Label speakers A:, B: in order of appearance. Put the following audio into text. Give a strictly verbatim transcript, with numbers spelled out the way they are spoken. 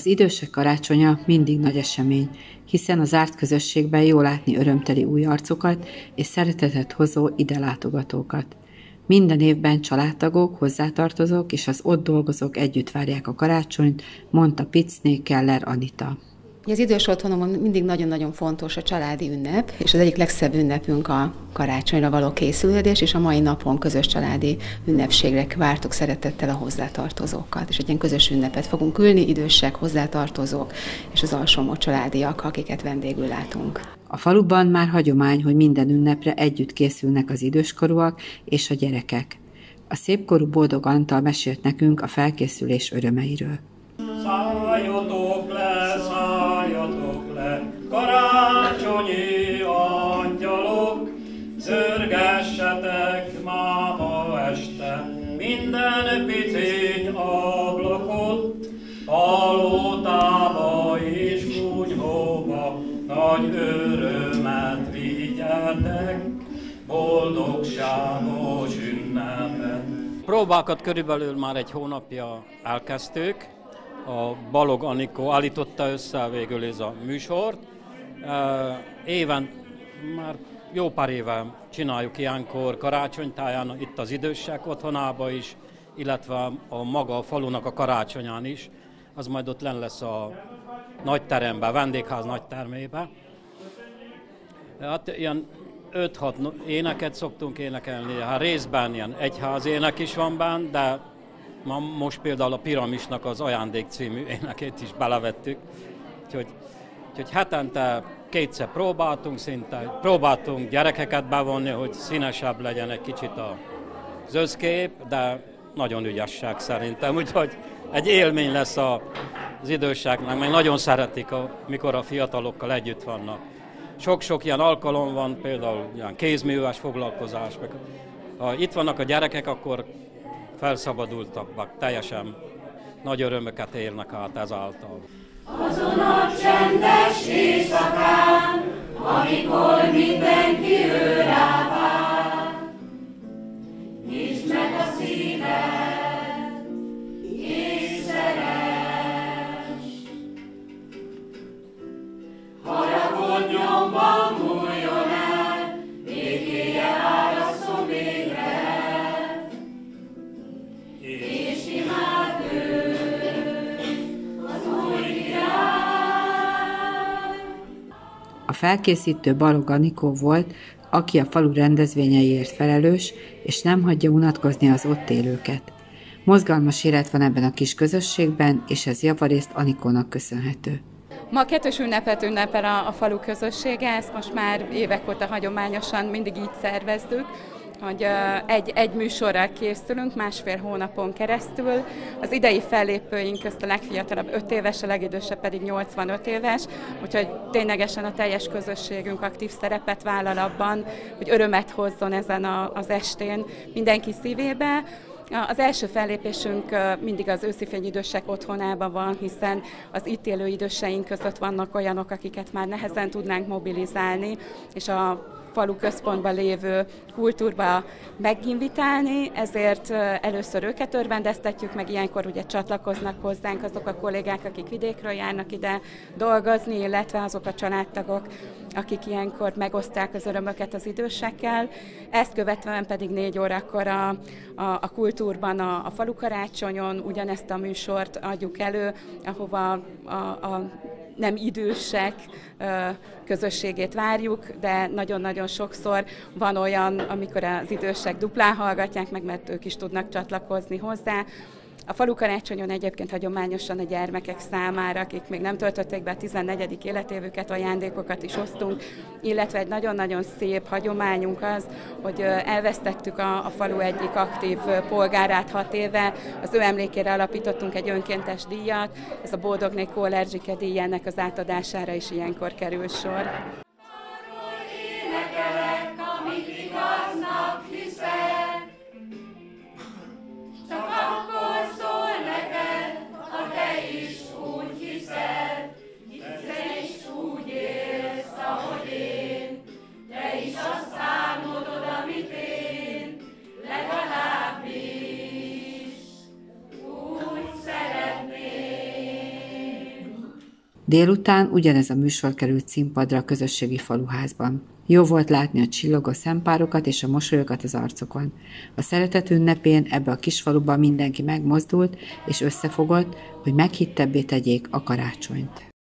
A: Az idősek karácsonya mindig nagy esemény, hiszen az zárt közösségben jó látni örömteli új arcokat és szeretetet hozó ide látogatókat. Minden évben családtagok, hozzátartozók és az ott dolgozók együtt várják a karácsonyt, mondta Picné Keller Anita.
B: Az idős otthonomon mindig nagyon-nagyon fontos a családi ünnep, és az egyik legszebb ünnepünk a karácsonyra való készülődés, és a mai napon közös családi ünnepségre vártuk szeretettel a hozzátartozókat. És egy ilyen közös ünnepet fogunk ülni, idősek, hozzátartozók és az alsómó családiak, akiket vendégül látunk.
A: A faluban már hagyomány, hogy minden ünnepre együtt készülnek az időskorúak és a gyerekek. A szépkorú Boldog Antal mesélt nekünk a felkészülés örömeiről.
C: Szálljatok le, szálljatok le, karácsonyi angyalok, zörgessetek máma este minden picény ablakot, palótába és kunyhóba nagy örömet vigyetek, boldogságos ünnepet.
D: Próbákat körülbelül már egy hónapja elkezdtük. A Balog Anikó állította össze végül ez a műsort. Éven, már jó pár éve csináljuk ilyenkor karácsonytáján, itt az idősek otthonába is, illetve a maga a falunak a karácsonyán is. Az majd ott lenn lesz a nagy teremben, a vendégház nagy termében. Hát ilyen öt-hat éneket szoktunk énekelni, hát részben ilyen egyház ének is van benne, de ma most például a Piramisnak az Ajándék című énekét is belevettük. Úgyhogy, úgyhogy hetente kétszer próbáltunk szinte, próbáltunk gyerekeket bevonni, hogy színesebb legyen egy kicsit az összkép, de nagyon ügyesség szerintem, úgyhogy egy élmény lesz az időseknek, meg nagyon szeretik, mikor a fiatalokkal együtt vannak. Sok-sok ilyen alkalom van, például ilyen kézműves foglalkozás, meg ha itt vannak a gyerekek, akkor felszabadultabbak, teljesen nagy örömöket érnek át ezáltal.
E: Azon a csendes éjszakán, amikor mindenki őrá vár, nyisd meg a szíved, és szeress. Haragudjon, bambuljon el, békéje árasszon végre, és imád őt, az új király.
A: A felkészítő Balog Anikó volt, aki a falu rendezvényeiért felelős, és nem hagyja unatkozni az ott élőket. Mozgalmas élet van ebben a kis közösségben, és ez javarészt Anikónak köszönhető.
F: Ma kettős ünnepet ünnepel a, a falu közössége, ezt most már évek óta hagyományosan mindig így szervezzük, hogy egy, egy műsorral készülünk másfél hónapon keresztül. Az idei fellépőink közt a legfiatalabb öt éves, a legidősebb pedig nyolcvanöt éves, úgyhogy ténylegesen a teljes közösségünk aktív szerepet vállal abban, hogy örömet hozzon ezen a, az estén mindenki szívébe. Az első fellépésünk mindig az Őszifény idősek otthonában van, hiszen az itt élő időseink között vannak olyanok, akiket már nehezen tudnánk mobilizálni, és a falu központban lévő kultúrba meginvitálni, ezért először őket örvendeztetjük, meg ilyenkor ugye csatlakoznak hozzánk azok a kollégák, akik vidékről járnak ide dolgozni, illetve azok a családtagok, akik ilyenkor megosztják az örömöket az idősekkel. Ezt követően pedig négy órakor a, a, a kultúrban, a, a falu karácsonyon ugyanezt a műsort adjuk elő, ahova a, a nem idősek közösségét várjuk, de nagyon-nagyon sokszor van olyan, amikor az idősek duplán hallgatják meg, mert ők is tudnak csatlakozni hozzá. A falu karácsonyon egyébként hagyományosan a gyermekek számára, akik még nem töltötték be a tizennegyedik életévüket, ajándékokat is osztunk, illetve egy nagyon-nagyon szép hagyományunk az, hogy elvesztettük a, a falu egyik aktív polgárát hat éve, az ő emlékére alapítottunk egy önkéntes díjat, ez a Boldognékó Erzsike díj, ennek az átadására is ilyenkor kerül sor.
E: Legalábbis úgy szeretném.
A: Délután ugyanez a műsor került színpadra a közösségi faluházban. Jó volt látni a csillogó szempárokat és a mosolyokat az arcokon. A szeretet ünnepén ebbe a kisfaluban mindenki megmozdult és összefogott, hogy meghittebbé tegyék a karácsonyt.